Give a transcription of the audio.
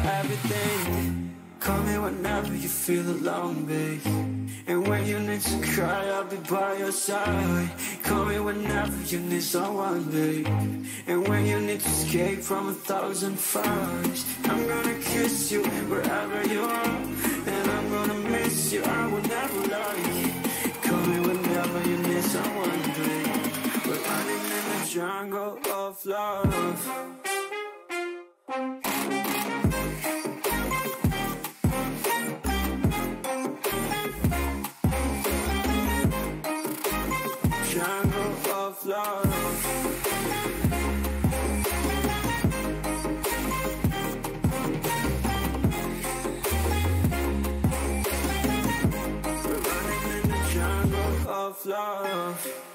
everything. Call me whenever you feel alone, babe. And when you need to cry, I'll be by your side. Call me whenever you need someone, babe. And when you need to escape from 1,000 fires, I'm gonna kiss you wherever you are. And I'm gonna miss you, I will never lie. Call me whenever you need someone, babe. We're running in the jungle of love. Jungle of love. We're running in the jungle of love.